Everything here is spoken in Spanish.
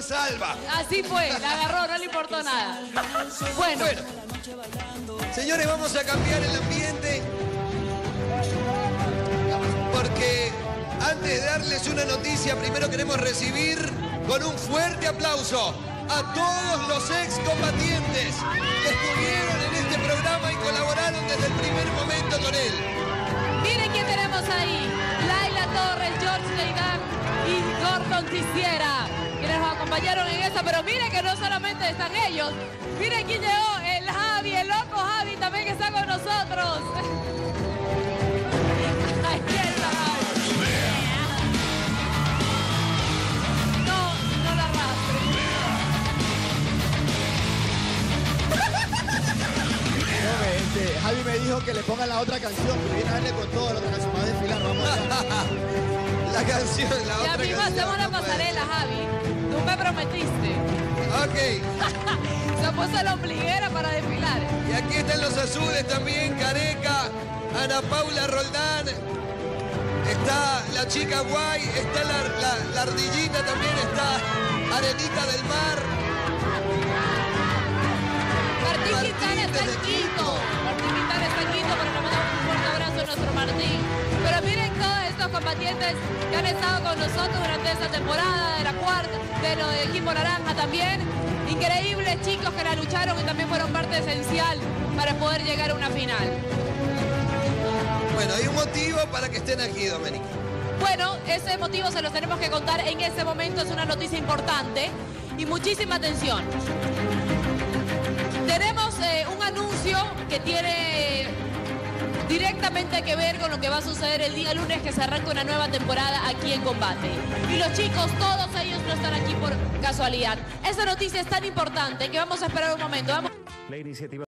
salva. Así fue, la agarró, no le importó nada. Bueno, señores, vamos a cambiar el ambiente. Porque antes de darles una noticia, primero queremos recibir con un fuerte aplauso a todos los excombatientes que estuvieron en este programa y colaboraron desde el primer momento con él. miren quién tenemos ahí. Laila Torres, George Leidán y Gordon Tisiera, quienes nos acompañaron en esa. Pero miren que no solamente están ellos. Miren quién llegó, el Javi, el loco Javi también que está con nosotros. Ahí está Javi. No la arrastre. Javi me dijo que le pongan la otra canción, que viene a darle con todo lo que se va a desfilar. Vamos allá. La canción, la Ya otra mismo canción. hacemos la no puede pasarela, Javi. Tú me prometiste. Ok. Se puso la ombliguera para desfilar. Y aquí están los azules también, Careca, Ana Paula Roldán. Está la chica guay, está la ardillita también, está Arenita del Mar. Martín Quintana está en desde Quito. Martín Quintana está en Quito, pero le mandamos un fuerte abrazo a nuestro Martín. Pero miren todos estos combatientes que han estado con nosotros durante esta temporada, de la cuarta, de lo del equipo naranja también. Increíbles chicos que la lucharon y también fueron parte esencial para poder llegar a una final. Bueno, hay un motivo para que estén aquí, Doménica. Bueno, ese motivo se los tenemos que contar en ese momento, es una noticia importante y muchísima atención. Tenemos un anuncio que tiene directamente que ver con lo que va a suceder el día lunes, que se arranca una nueva temporada aquí en Combate. Y los chicos, todos ellos no están aquí por casualidad. Esa noticia es tan importante que vamos a esperar un momento. Vamos. La iniciativa